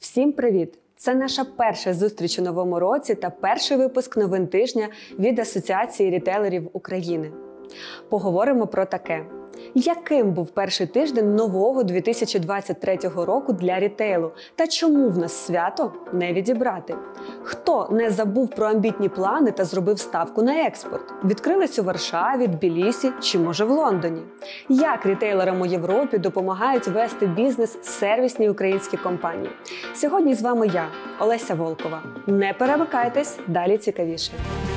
Всім привіт! Це наша перша зустріч у новому році та перший випуск новин тижня від Асоціації рітейлерів України. Поговоримо про таке. Яким був перший тиждень нового 2023 року для рітейлу? Та чому в нас свято не відібрати? Хто не забув про амбітні плани та зробив ставку на експорт? Відкрились у Варшаві, Тбілісі чи, може, в Лондоні? Як рітейлерам у Європі допомагають вести бізнес сервісні українські компанії? Сьогодні з вами я, Олеся Волкова. Не перемикайтесь, далі цікавіше.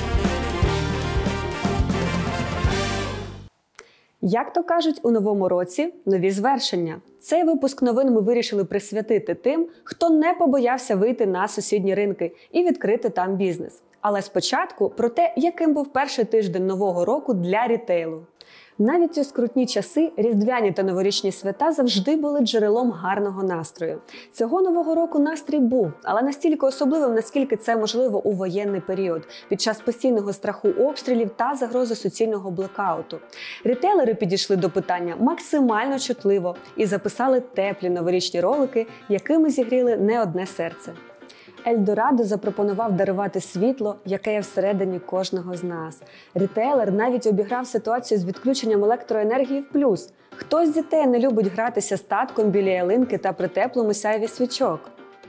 Як то кажуть, у новому році нові звершення. Цей випуск новин ми вирішили присвятити тим, хто не побоявся вийти на сусідні ринки і відкрити там бізнес. Але спочатку про те, яким був перший тиждень нового року для рітейлу. Навіть у скрутні часи різдвяні та новорічні свята завжди були джерелом гарного настрою. Цього нового року настрій був, але настільки особливим, наскільки це можливо у воєнний період, під час постійного страху обстрілів та загрози суцільного блекауту. Рітейлери підійшли до питання максимально чутливо і записали теплі новорічні ролики, якими зігріли не одне серце. Ельдорадо запропонував дарувати світло, яке є всередині кожного з нас. Рітейлер навіть обіграв ситуацію з відключенням електроенергії в плюс. Хто з дітей не любить гратися з татком біля ялинки та при теплому сяйві свічок?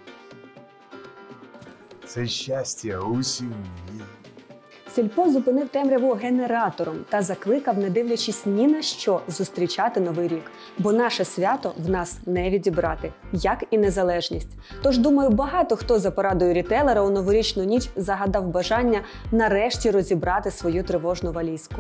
Це щастя у сім'ї. Сільпо зупинив темряву генератором та закликав, не дивлячись ні на що, зустрічати Новий рік. Бо наше свято в нас не відібрати, як і незалежність. Тож, думаю, багато хто за порадою рітейлера у новорічну ніч загадав бажання нарешті розібрати свою тривожну валізку.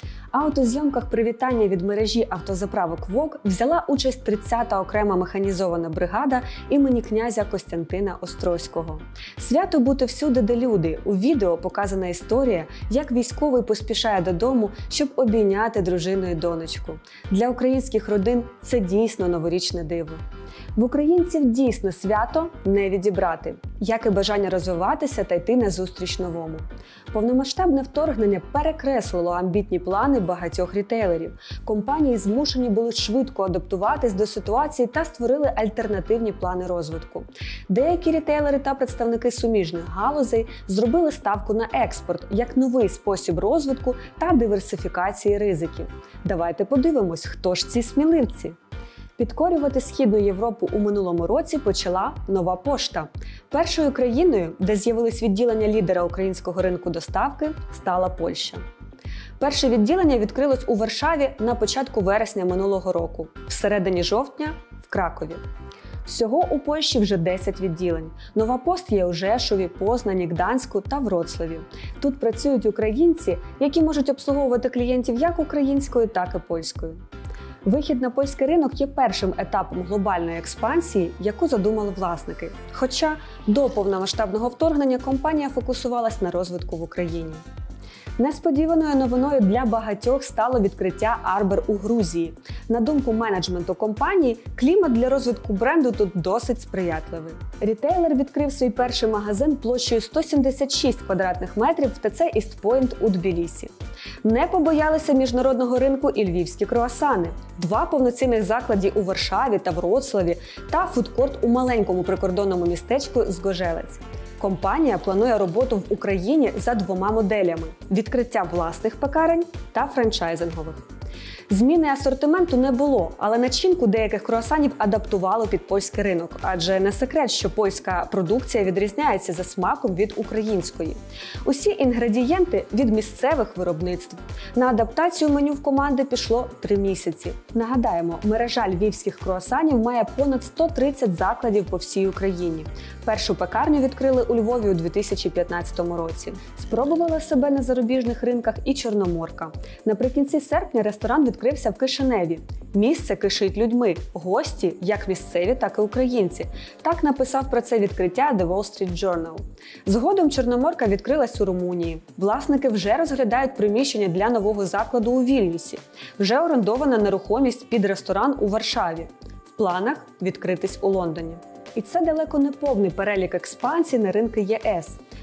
А от у зйомках привітання від мережі автозаправок ВОК взяла участь 30-та окрема механізована бригада імені князя Костянтина Острозького. Свято бути всюди, де люди. У відео показана історія, як військовий поспішає додому, щоб обійняти дружину і донечку. Для українських родин це дійсно новорічне диво. В українців дійсно свято не відібрати, як і бажання розвиватися та йти назустріч новому. Повномасштабне вторгнення перекреслило амбітні плани багатьох рітейлерів. Компанії змушені були швидко адаптуватись до ситуації та створили альтернативні плани розвитку. Деякі рітейлери та представники суміжних галузей зробили ставку на експорт як новий спосіб розвитку та диверсифікації ризиків. Давайте подивимось, хто ж ці сміливці. Підкорювати Східну Європу у минулому році почала Нова пошта. Першою країною, де з'явились відділення лідера українського ринку доставки, стала Польща. Перше відділення відкрилось у Варшаві на початку вересня минулого року, всередині жовтня – в Кракові. Всього у Польщі вже 10 відділень. Нова пошта є у Жешові, Познані, Гданську та Вроцлаві. Тут працюють українці, які можуть обслуговувати клієнтів як українською, так і польською. Вихід на польський ринок є першим етапом глобальної експансії, яку задумали власники. Хоча до повномасштабного вторгнення компанія фокусувалась на розвитку в Україні. Несподіваною новиною для багатьох стало відкриття Арбер у Грузії. На думку менеджменту компанії, клімат для розвитку бренду тут досить сприятливий. Рітейлер відкрив свій перший магазин площею 176 квадратних метрів в ТЦ Істпойнт у Тбілісі. Не побоялися міжнародного ринку і львівські круасани. 2 повноцінних заклади у Варшаві та Вроцлаві та фудкорт у маленькому прикордонному містечку Згожелець. Компанія планує роботу в Україні за 2 моделями – відкриття власних пекарень та франчайзингових. Зміни асортименту не було, але начинку деяких круасанів адаптували під польський ринок, адже не секрет, що польська продукція відрізняється за смаком від української. Усі інгредієнти від місцевих виробництв. На адаптацію меню в команди пішло 3 місяці. Нагадаємо, мережа львівських круасанів має понад 130 закладів по всій Україні. Першу пекарню відкрили у Львові у 2015 році. Спробувала себе на зарубіжних ринках і Чорноморка. Наприкінці серпня ресторан відкрився в Кишиневі. Місце кишить людьми, гості як місцеві, так і українці. Так написав про це відкриття The Wall Street Journal. Згодом Чорноморка відкрилась у Румунії. Власники вже розглядають приміщення для нового закладу у Вільнюсі. Вже орендована нерухомість під ресторан у Варшаві. В планах відкритись у Лондоні. І це далеко не повний перелік експансій на ринки ЄС.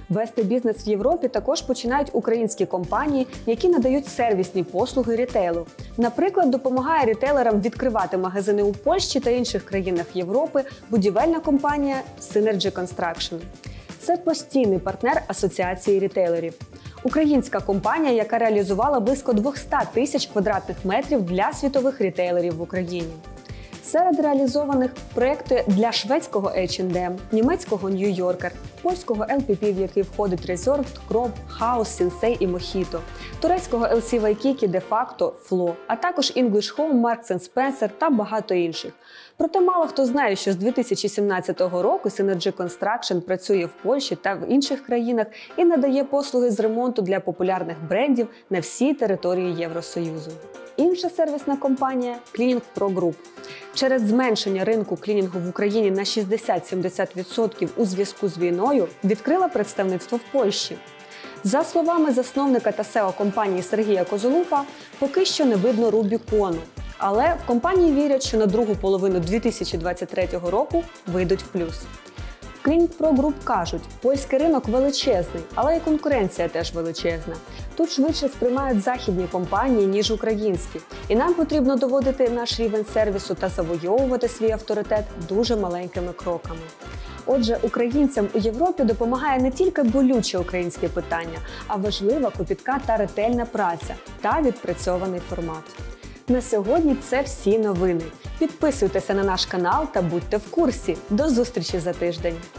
Вести бізнес в Європі також починають українські компанії, які надають сервісні послуги рітейлу. Наприклад, допомагає рітейлерам відкривати магазини у Польщі та інших країнах Європи будівельна компанія Synergy Construction. Це постійний партнер Асоціації рітейлерів. Українська компанія, яка реалізувала близько 200 тисяч квадратних метрів для світових рітейлерів в Україні. Серед реалізованих проекти для шведського H&M, німецького New Yorker, польського LPP, в який входить Reserved, Crop, House, Sensei і Mojito, турецького LC Waikiki, De Facto, Flo, а також English Home, Marks & Spencer та багато інших. Проте мало хто знає, що з 2017 року Synergy Construction працює в Польщі та в інших країнах і надає послуги з ремонту для популярних брендів на всій території Євросоюзу. Інша сервісна компанія – Cleaning Pro Group. Через зменшення ринку клінінгу в Україні на 60-70% у зв'язку з війною відкрила представництво в Польщі. За словами засновника та SEO компанії Сергія Козолупа, поки що не видно Рубікону. Але в компанії вірять, що на другу половину 2023 року вийдуть в плюс. В Cleaning Pro Group кажуть, польський ринок величезний, але і конкуренція теж величезна. Тут швидше сприймають західні компанії, ніж українські. І нам потрібно доводити наш рівень сервісу та завойовувати свій авторитет дуже маленькими кроками. Отже, українцям у Європі допомагає не тільки болюче українське питання, а важлива копітка та ретельна праця та відпрацьований формат. На сьогодні це всі новини. Підписуйтеся на наш канал та будьте в курсі. До зустрічі за тиждень!